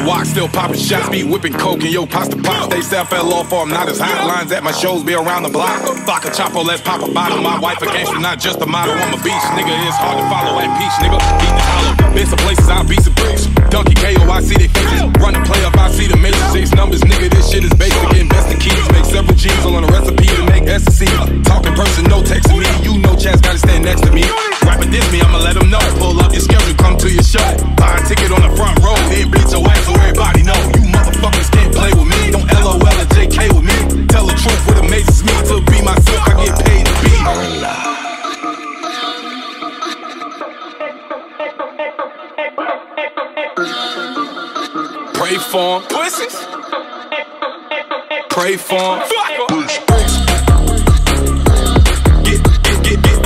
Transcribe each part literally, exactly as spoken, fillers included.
walk, still popping shots, be whipping coke and yo pasta pops. They say I fell off or I'm not as hot. Lines at my shows be around the block. Vodka Chapo, let's pop a bottle. My wife a gangster, not just a model. I'm a beast, nigga. It's hard to follow at peach, nigga. Eating the hollow. Been some places I beat some bricks. Donkey K O, I see they faces. Run the play up, I see the major six numbers, nigga. This shit is basic. Invest the keys, make several G's on a recipe to make S C. Talking person, no texting me. You know Chaz gotta stand next to me. Rapper diss me, I'ma let him know. Pull up your schedule, come to your show. Buy a ticket on the front row, then beat your ass so everybody know. You motherfuckers can't play with me. Don't L O L or J K with me. Tell the truth what amazes me. To be myself, I get paid to be. Pray for 'em, pussies. Pray for 'em. Get, get, get, get.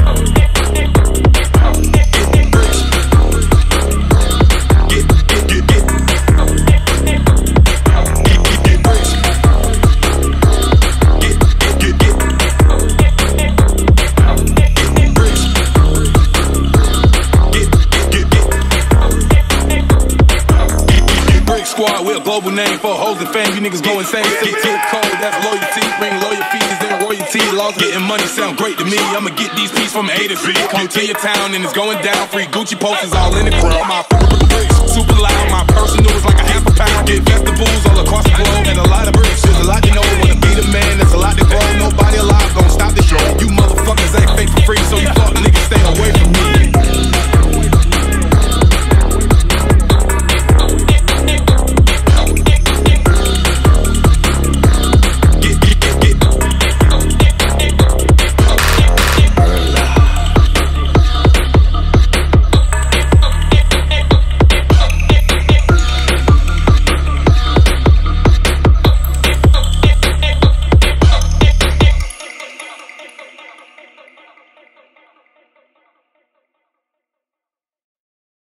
We're a global name for hoes and fame. You niggas go insane. Get, get cold, that's loyalty. Bring lawyer fees and royalty. Laws getting money sound great to me. I'ma get these pieces from A to Z. Come to your town and it's going down. Free Gucci posters all in the crowd. My super loud. My personal is like a half a pound. Get festivals all across the globe and a lot of bricks. There's a lot you know when